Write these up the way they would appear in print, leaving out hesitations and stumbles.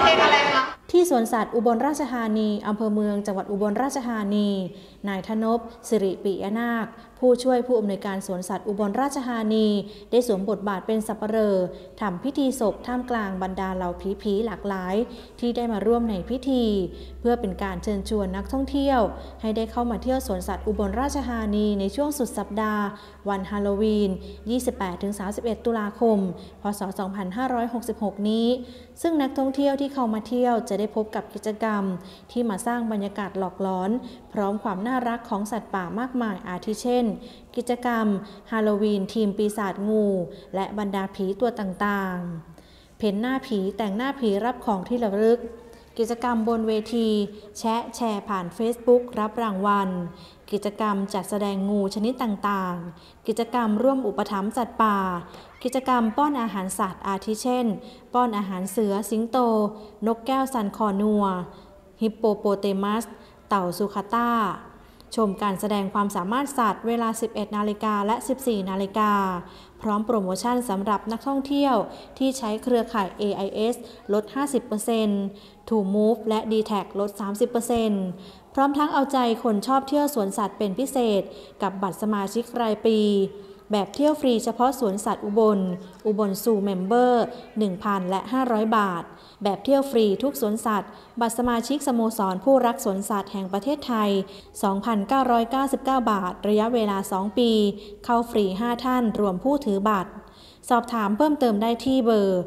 ลงอะไรคะที่สวนสัตว์อุบลราชธานีอำเภอเมืองจังหวัดอุบลราชธานีนายธนพสิริปิยนาคผู้ช่วยผู้อำนวยการสวนสัตว์อุบลราชธานีได้สวมบทบาทเป็นสับปเหร่อทำพิธีศพท่ามกลางบรรดาเหล่าผีหลากหลายที่ได้มาร่วมในพิธีเพื่อเป็นการเชิญชวนนักท่องเที่ยวให้ได้เข้ามาเที่ยวสวนสัตว์อุบลราชธานีในช่วงสุดสัปดาห์วันฮาโลวีน 28-31 ตุลาคม พ.ศ. 2566 นี้ซึ่งนักท่องเที่ยวที่เข้ามาเที่ยวจะได้พบกับกิจกรรมที่มาสร้างบรรยากาศหลอกหลอนพร้อมความน่ารักของสัตว์ป่ามากมายอาทิเช่นกิจกรรมฮาโลวีนทีมปีศาจงูและบรรดาผีตัวต่างๆเพ้นหน้าผีแต่งหน้าผีรับของที่ระลึกกิจกรรมบนเวทีแชร์ผ่าน Facebook รับรางวัลกิจกรรมจัดแสดงงูชนิดต่างๆกิจกรรมร่วมอุปถัมภ์สัตว์ป่ากิจกรรมป้อนอาหารสัตว์อาทิเช่นป้อนอาหารเสือสิงโตนกแก้วซันคอนัวฮิปโปโปเตมัสเต่าสุขาต้าชมการแสดงความสามารถสัตว์เวลา 11 นาฬิกาและ 14 นาฬิกาพร้อมโปรโมชั่นสำหรับนักท่องเที่ยวที่ใช้เครือข่าย AIS ลด 50% To Move และ DTAG ลด 30%พร้อมทั้งเอาใจคนชอบเที่ยวสวนสัตว์เป็นพิเศษกับบัตรสมาชิกรายปีแบบเที่ยวฟรีเฉพาะสวนสัตว์อุบลซูเมมเบอร์ 1,000 และ 500 บาทแบบเที่ยวฟรีทุกสวนสัตว์บัตรสมาชิกสโมสรผู้รักสวนสัตว์แห่งประเทศไทย 2,999 บาทระยะเวลา 2 ปีเข้าฟรี 5 ท่านรวมผู้ถือบัตรสอบถามเพิ่มเติมได้ที่เบอร์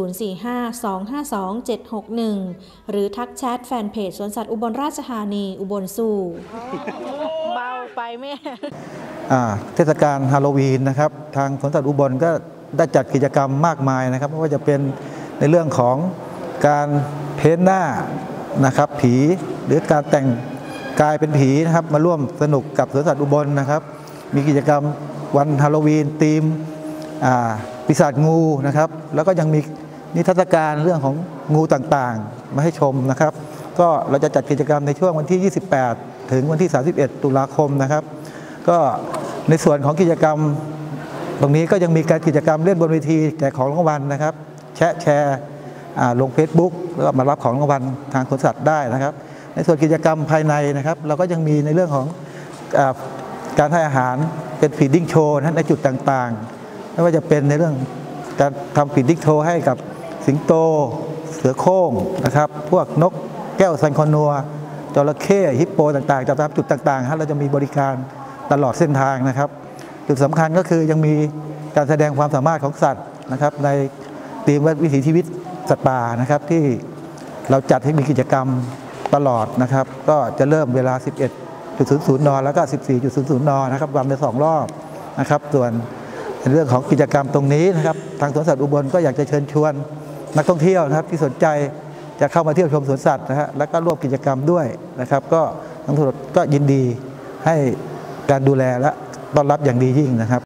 045-252-761 หรือทักแชทแฟนเพจสวนสัตว์อุบลราชธานีอุบลซูเบาไปแม่เทศกาลฮาโลวีนนะครับทางสวนสัตว์อุบลก็ได้จัดกิจกรรมมากมายนะครับไม่ว่าจะเป็นในเรื่องของการเพ้นหน้านะครับผีหรือการแต่งกายเป็นผีนะครับมาร่วมสนุกกับสวนสัตว์อุบลนะครับมีกิจกรรมวันฮาโลวีนธีมปีศาจงูนะครับแล้วก็ยังมีนิทรรศการเรื่องของงูต่างๆมาให้ชมนะครับก็เราจะจัดกิจกรรมในช่วงวันที่ 28 ถึงวันที่ 31 ตุลาคมนะครับก็ในส่วนของกิจกรรมตรงนี้ก็ยังมีการกิจกรรมเล่นบนเวทีแจกของรางวัลนะครับแชร์ลง Facebook แล้วก็มารับของรางวัลทางสวนสัตว์ได้นะครับในส่วนกิจกรรมภายในนะครับเราก็ยังมีในเรื่องของการให้อาหารเป็นฟีดดิ้งโชว์ในจุดต่างๆไม่ว่าจะเป็นในเรื่องการทำฟีดดิ้งโชว์ให้กับสิงโตเสือโคร่งนะครับพวกนกแก้วซันคอนัวจระเข้ฮิปโปต่างๆตามจุดต่างๆเราจะมีบริการตลอดเส้นทางนะครับจุดสำคัญก็คือยังมีการแสดงความสามารถของสัตว์นะครับในธีมวิถีชีวิตสัตว์ป่านะครับที่เราจัดให้มีกิจกรรมตลอดนะครับก็จะเริ่มเวลา 11:00 นแล้วก็ 14:00 นนะครับวันละ2 รอบนะครับส่วนในเรื่องของกิจกรรมตรงนี้นะครับทางสวนสัตว์อุบลก็อยากจะเชิญชวนนักท่องเที่ยวนะครับที่สนใจจะเข้ามาเที่ยวชมสวนสัตว์นะฮะแล้วก็ร่วมกิจกรรมด้วยนะครับก็ทั้งหมดก็ยินดีให้การดูแลและต้อนรับอย่างดียิ่งนะครับ